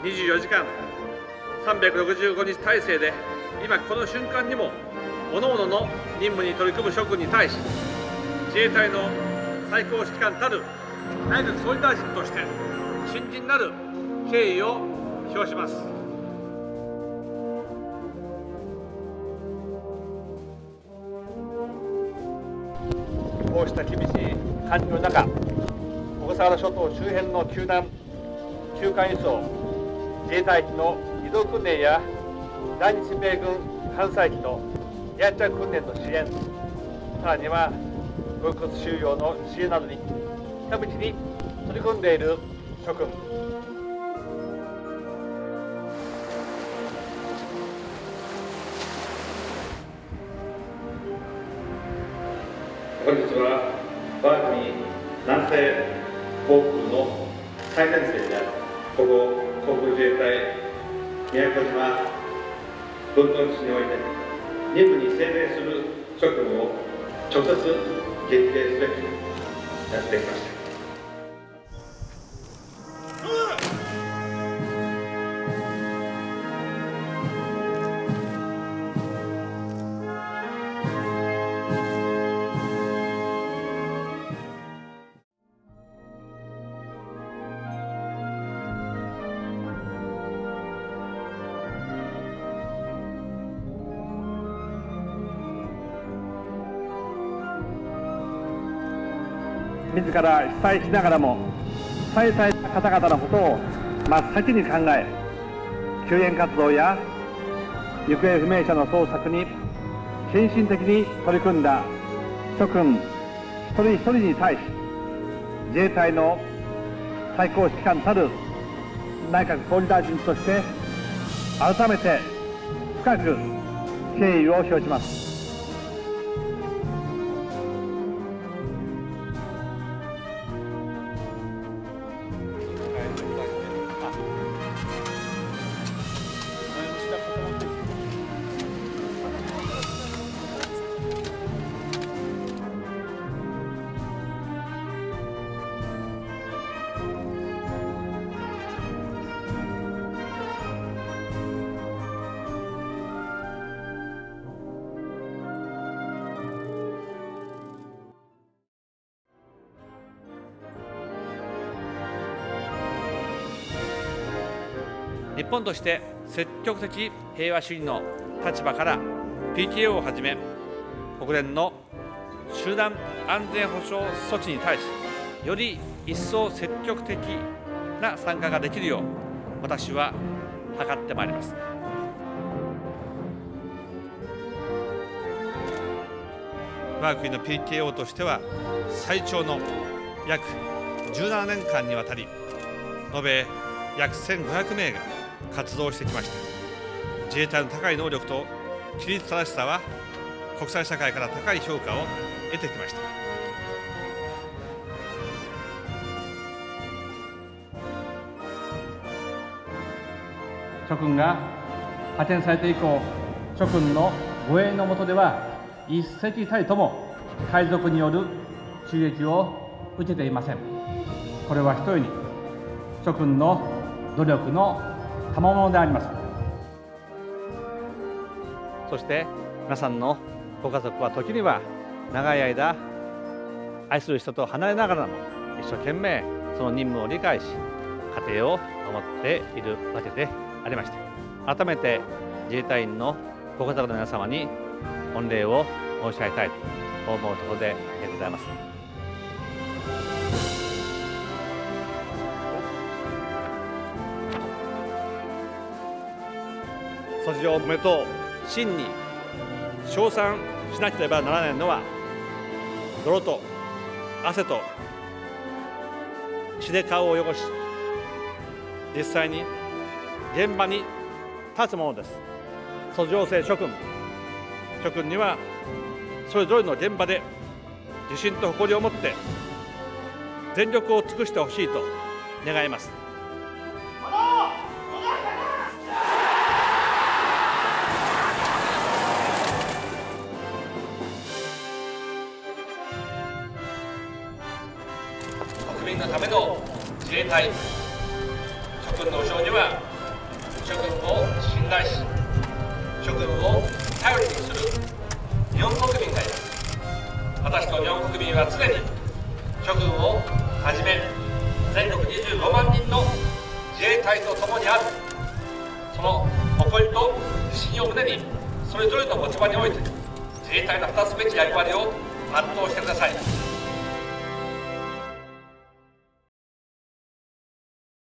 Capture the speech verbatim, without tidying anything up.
にじゅうよじかんさんびゃくろくじゅうごにち体制で今この瞬間にも各々の任務に取り組む諸君に対し、自衛隊の最高指揮官たる内閣総理大臣として深甚なる敬意を表します。こうした厳しい環境の中、小笠原諸島周辺の救難・救艦輸送、自衛隊機の移動訓練や在日米軍艦載機の離発着訓練の支援、さらにはご遺骨収容の支援などにひたむきに取り組んでいる諸君、本日は我が国南西航空の最前線であるここ航空自衛隊宮古島分屯基地において任務に精励する諸君を直接激励すべくやってきました。自ら被災しながらも被災された方々のことを真っ先に考え、救援活動や行方不明者の捜索に献身的に取り組んだ諸君一人一人に対し、自衛隊の最高指揮官たる内閣総理大臣として改めて深く敬意を表します。日本として積極的平和主義の立場から ピーティーオー をはじめ国連の集団安全保障措置に対し、より一層積極的な参加ができるよう私は図ってまいります。我が国の ピーティーオー としては最長の約じゅうななねんかんにわたり延べ約せんごひゃくめいが活動してきました。自衛隊の高い能力と規律正しさは国際社会から高い評価を得てきました。諸君が派遣されて以降、諸君の護衛の下では一隻たりとも海賊による襲撃を受けていません。これはひとえに諸君の努力の賜物であります。そして皆さんのご家族は時には長い間愛する人と離れながらも一生懸命その任務を理解し家庭を守っているわけでありました。改めて自衛隊員のご家族の皆様に御礼を申し上げたいと思うところでございます。卒業おめでとう。真に称賛しなければならないのは、泥と汗と血で顔を汚し、実際に現場に立つものです。卒業生諸君、諸君にはそれぞれの現場で自信と誇りを持って全力を尽くしてほしいと願います。国民のための自衛隊、諸君の後ろには諸君を信頼し、諸君を頼りにする日本国民がいます。私と日本国民は常に諸君をはじめ全国にじゅうごまんにんの自衛隊と共にある、その誇りと自信を胸に、それぞれの持ち場において自衛隊の果たすべき役割を全うしてください。